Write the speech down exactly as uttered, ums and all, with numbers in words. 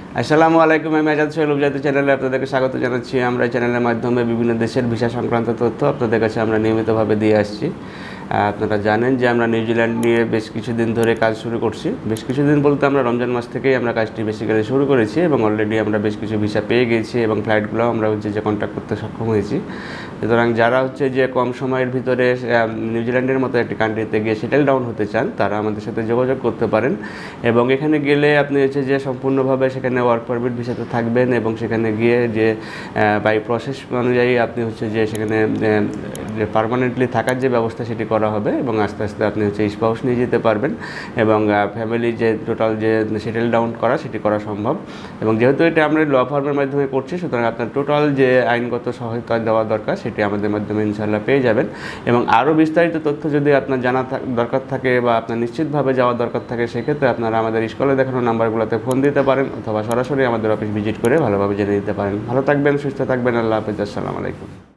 আসসালামু আলাইকুম, আমি আজাদ সোহেল উপজাতি চ্যানেলে আপনাদেরকে স্বাগত জানাচ্ছি। আমরা এই চ্যানেলের মাধ্যমে বিভিন্ন দেশের ভিসা সংক্রান্ত তথ্য আপনাদের কাছে আমরা নিয়মিতভাবে দিয়ে আসছি। আপনারা জানেন যে আমরা নিউজিল্যান্ড নিয়ে বেশ কিছুদিন ধরে কাজ শুরু করছি। বেশ কিছুদিন বলতে আমরা রমজান মাস থেকেই আমরা কাজটি বেসিক্যালি শুরু করেছি এবং অলরেডি আমরা বেশ কিছু ভিসা পেয়ে গেছি এবং ফ্লাইটগুলো আমরা হচ্ছে যে কন্ট্যাক্ট করতে সক্ষম হয়েছি। সুতরাং যারা হচ্ছে যে কম সময়ের ভিতরে নিউজিল্যান্ডের মতো একটি কান্ট্রিতে গিয়ে সেটেল ডাউন হতে চান, তারা আমাদের সাথে যোগাযোগ করতে পারেন এবং এখানে গেলে আপনি হচ্ছে যে সম্পূর্ণভাবে সেখানে ওয়ার্ক পারমিট ভিসাতে থাকবেন এবং সেখানে গিয়ে যে বাই প্রসেস অনুযায়ী আপনি হচ্ছে যে সেখানে পার্মানেন্টলি থাকার যে ব্যবস্থা সেটি করা হবে এবং আস্তে আস্তে আপনি হচ্ছে স্পাউস নিয়ে যেতে পারবেন এবং ফ্যামিলি যে টোটাল যে সেটেল ডাউন করা সেটি করা সম্ভব। এবং যেহেতু এটা আমরা ল ফার্মের মাধ্যমে করছি, সুতরাং আপনার টোটাল যে আইনগত সহায়তা দেওয়া দরকার সেটি আমাদের মাধ্যমে ইনশাআল্লাহ পেয়ে যাবেন। এবং আরও বিস্তারিত তথ্য যদি আপনার জানা দরকার থাকে বা আপনার নিশ্চিতভাবে যাওয়ার দরকার থাকে, সেক্ষেত্রে আপনারা আমাদের স্কুলে দেখানো নাম্বারগুলোতে ফোন দিতে পারেন অথবা সরাসরি আমাদের অফিস ভিজিট করে ভালোভাবে জেনে নিতে পারেন। ভালো থাকবেন, সুস্থ থাকবেন। আল্লাহ হাফেজ। আসসালামু আলাইকুম।